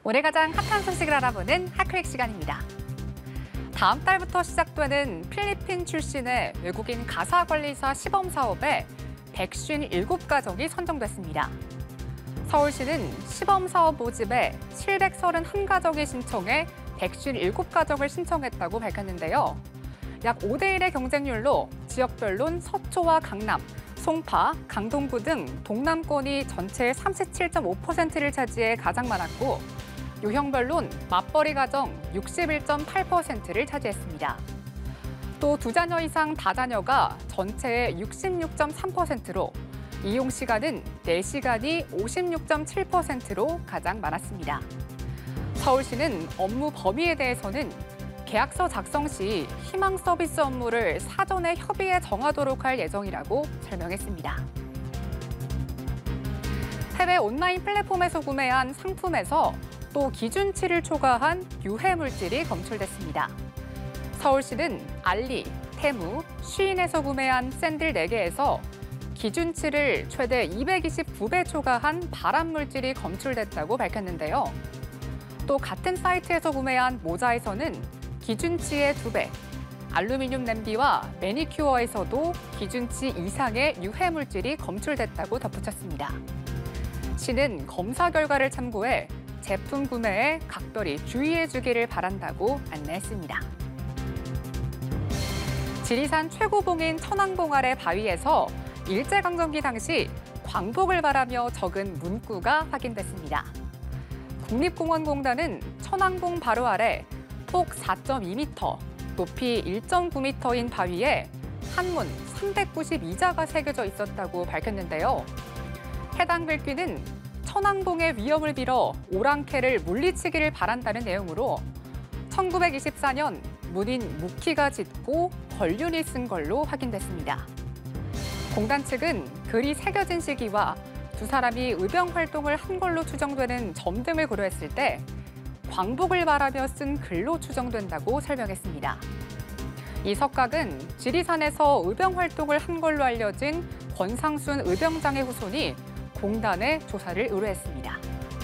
오늘 가장 핫한 소식을 알아보는 핫클릭 시간입니다. 다음 달부터 시작되는 필리핀 출신의 외국인 가사관리사 시범 사업에 157가정이 선정됐습니다. 서울시는 시범 사업 모집에 731가정이 신청해 157가정을 신청했다고 밝혔는데요. 약 5대1의 경쟁률로 지역별론 서초와 강남, 송파, 강동구 등 동남권이 전체의 37.5%를 차지해 가장 많았고 유형별론 맞벌이 가정 61.8%를 차지했습니다. 또 두 자녀 이상 다자녀가 전체의 66.3%로 이용 시간은 4시간이 56.7%로 가장 많았습니다. 서울시는 업무 범위에 대해서는 계약서 작성 시 희망 서비스 업무를 사전에 협의해 정하도록 할 예정이라고 설명했습니다. 해외 온라인 플랫폼에서 구매한 상품에서 또 기준치를 초과한 유해 물질이 검출됐습니다. 서울시는 알리, 테무, 쉬인에서 구매한 샌들 4개에서 기준치를 최대 229배 초과한 발암 물질이 검출됐다고 밝혔는데요. 또 같은 사이트에서 구매한 모자에서는 기준치의 2배, 알루미늄 냄비와 매니큐어에서도 기준치 이상의 유해 물질이 검출됐다고 덧붙였습니다. 시는 검사 결과를 참고해 제품 구매에 각별히 주의해 주기를 바란다고 안내했습니다. 지리산 최고봉인 천왕봉 아래 바위에서 일제강점기 당시 광복을 바라며 적은 문구가 확인됐습니다. 국립공원공단은 천왕봉 바로 아래 폭 4.2m, 높이 1.9m인 바위에 한문 392자가 새겨져 있었다고 밝혔는데요. 해당 글귀는 천왕봉의 위험을 빌어 오랑캐를 물리치기를 바란다는 내용으로 1924년 문인 무키가 짓고 권륜이 쓴 걸로 확인됐습니다. 공단 측은 글이 새겨진 시기와 두 사람이 의병 활동을 한 걸로 추정되는 점 등을 고려했을 때 광복을 바라며 쓴 글로 추정된다고 설명했습니다. 이 석각은 지리산에서 의병 활동을 한 걸로 알려진 권상순 의병장의 후손이 공단에 조사를 의뢰했습니다.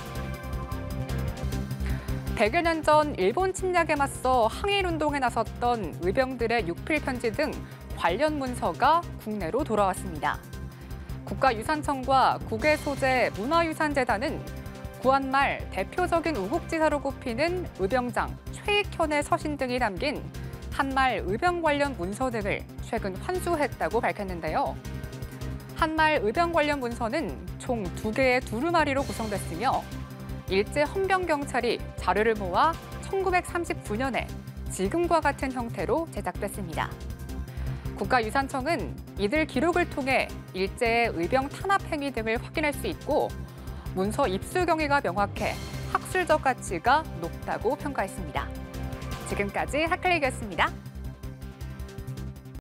100여 년 전 일본 침략에 맞서 항일운동에 나섰던 의병들의 육필편지 등 관련 문서가 국내로 돌아왔습니다. 국가유산청과 국외소재 문화유산재단은 구한 말 대표적인 우국지사로 꼽히는 의병장 최익현의 서신 등이 담긴 한말 의병 관련 문서 등을 최근 환수했다고 밝혔는데요. 한말 의병 관련 문서는 총 2개의 두루마리로 구성됐으며 일제 헌병경찰이 자료를 모아 1939년에 지금과 같은 형태로 제작됐습니다. 국가유산청은 이들 기록을 통해 일제의 의병 탄압 행위 등을 확인할 수 있고 문서 입수 경위가 명확해 학술적 가치가 높다고 평가했습니다. 지금까지 핫클릭이었습니다.